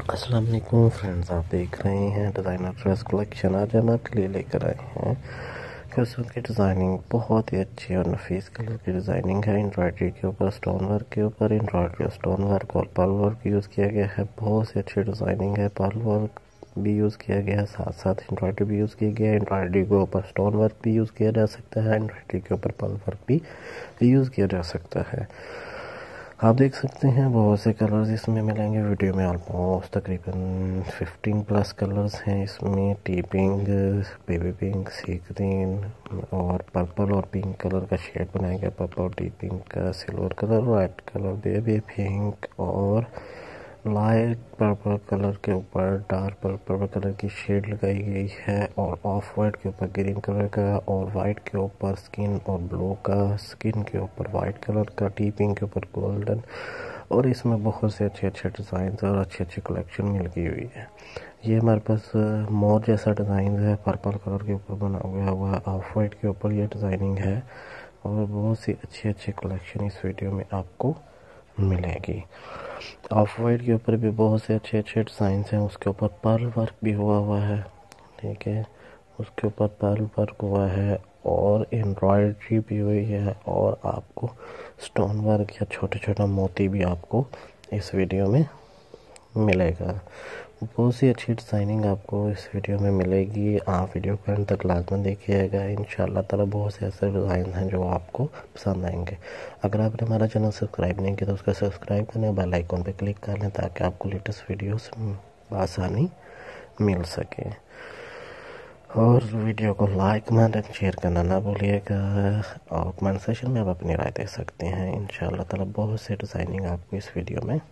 अस्सलाम वालेकुम फ्रेंड्स, आप देख रहे हैं डिज़ाइनर ड्रेस कलेक्शन। आज हम आपके लिए लेकर आए हैं कसम की डिज़ाइनिंग, बहुत ही अच्छी और नफीस कलर की डिज़ाइनिंग है। एम्ब्रॉयडरी के ऊपर, स्टोन वर्क के ऊपर एम्ब्रॉयडरी, स्टोन वर्क और पर्ल वर्क यूज़ किया गया है। बहुत सी अच्छी डिज़ाइनिंग है। पर्ल वर्क भी यूज़ किया गया है, साथ साथ एम्ब्रॉयडरी भी यूज़ की गया है। एम्ब्रॉयडरी के ऊपर स्टोन वर्क भी यूज़ किया जा सकता है, एम्ब्रॉयडरी के ऊपर पर्ल वर्क भी यूज़ किया जा सकता है। आप देख सकते हैं बहुत से कलर्स इसमें मिलेंगे। वीडियो में ऑलमोस्ट तकरीबन 15 प्लस कलर्स हैं इसमें। Tea pink, baby pink, sea green और पर्पल और पिंक कलर का शेड बनाया गया। पर्पल, टी पिंक का, silver colour, white colour, baby pink और लाइट पर्पल कलर के ऊपर डार्क पर्पल कलर की शेड लगाई गई है। और ऑफ वाइट के ऊपर ग्रीन कलर का, और वाइट के ऊपर स्किन और ब्लू का, स्किन के ऊपर वाइट कलर का, टी पिंक के ऊपर गोल्डन। और इसमें बहुत से अच्छे अच्छे डिज़ाइन और अच्छी अच्छी कलेक्शन मिल गई हुई है। ये हमारे पास मोर जैसा डिज़ाइन है, पर्पल कलर के ऊपर बना हुआ है। ऑफ वाइट के ऊपर ये डिज़ाइनिंग है। और बहुत सी अच्छी अच्छी कलेक्शन इस वीडियो में आपको मिलेगी। ऑफ वाइट के ऊपर भी बहुत से अच्छे अच्छे डिज़ाइंस हैं। उसके ऊपर पर्ल वर्क भी हुआ है, ठीक है, उसके ऊपर पर्ल वर्क हुआ है और एम्ब्रॉयडरी भी हुई है। और आपको स्टोन वर्क या छोटे छोटा मोती भी आपको इस वीडियो में मिलेगा। बहुत सी अच्छी डिज़ाइनिंग आपको इस वीडियो में मिलेगी। आप वीडियो को अंत तक लाजमन देखिएगा। इंशाल्लाह ताला बहुत से ऐसे डिज़ाइन हैं जो आपको पसंद आएंगे। अगर आपने हमारा चैनल सब्सक्राइब नहीं किया तो उसका सब्सक्राइब करें, बेल आइकन पर क्लिक कर लें ताकि आपको लेटेस्ट वीडियोस आसानी मिल सके। और वीडियो को लाइक, कमेंट एंड शेयर करना ना भूलिएगा। और कमेंट सेशन में आप अपनी राय दे सकते हैं। इंशाल्लाह ताला बहुत से डिज़ाइनिंग आपको इस वीडियो में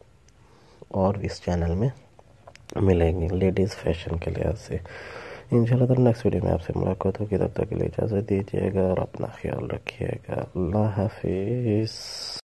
और इस चैनल में मिलेंगी लेडीज़ फैशन के लिहाज से। इंशाल्लाह ताला नेक्स्ट वीडियो में आपसे मुलाकात होगी। तब तक के लिए इजाज़त दीजिएगा और अपना ख्याल रखिएगा। अल्लाह हाफिज़।